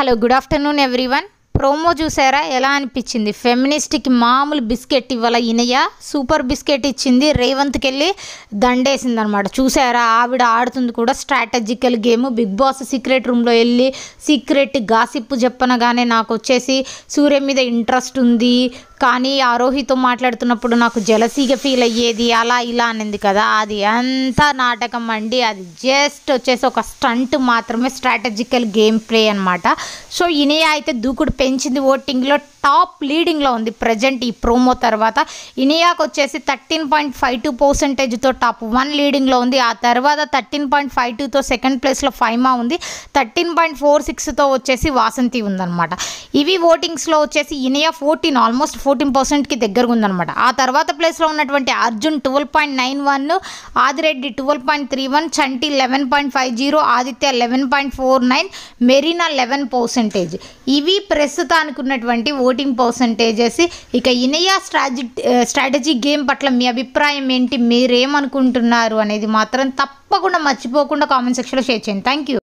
Hello good afternoon everyone. Promo చూసారా ఎలా అనిపించింది? ఫెమినిస్ట్కి మామూలు బిస్కెట్ ఇవ్వాల ఇనయ సూపర్ బిస్కెట్ ఇచ్చింది, రేవంత్కి వెళ్ళి దండేసింది అనమాట. చూసారా ఆవిడ ఆడుతుంది కూడా strategical game. Big boss secret రూమ్లో వెళ్ళి సీక్రెట్ గాసిప్ చెప్పనగానే నాకు వచ్చేసి సూర్య మీద ఇంట్రెస్ట్ ఉంది కానీ ఆరోహితో మాట్లాడుతున్నప్పుడు నాకు జలసీగా ఫీల్ అయ్యేది అలా ఇలా అనింది కదా, అది అంతా నాటకం అండి. అది జస్ట్ వచ్చేసి ఒక స్టంట్ మాత్రమే, స్ట్రాటజికల్ గేమ్ ప్లే అనమాట. సో ఇనయ అయితే దూకుడు పెంచింది, ఓటింగ్లో టాప్ లీడింగ్లో ఉంది ప్రజెంట్ ఈ ప్రోమో తర్వాత. ఇనియాకు వచ్చేసి 13.52%తో టాప్ 1 లీడింగ్లో ఉంది. ఆ తర్వాత 13.52తో సెకండ్ ప్లేస్లో ఫైమా ఉంది, 13.46తో వచ్చేసి వాసంతి ఉందన్నమాట. ఇవి ఓటింగ్స్లో వచ్చేసి ఇనియా ఆల్మోస్ట్ 14%కి దగ్గరగా ఉందన్నమాట. ఆ తర్వాత ప్లేస్లో ఉన్నటువంటి అర్జున్ 12.91, ఆదిరెడ్డి 12.31, చంటి 11.50, ఆదిత్య 11.49, మెరీనా 11%. ఇవి ప్రస్తుతానికి ఉన్నటువంటి ఓటింగ్ పర్సంటేజెస్. ఇక ఇనయ స్ట్రాటజీ గేమ్ పట్ల మీ అభిప్రాయం ఏంటి, మీరేమనుకుంటున్నారు అనేది మాత్రం తప్పకుండా మర్చిపోకుండా కామెంట్ సెక్షన్లో షేర్ చేయండి. Thank you.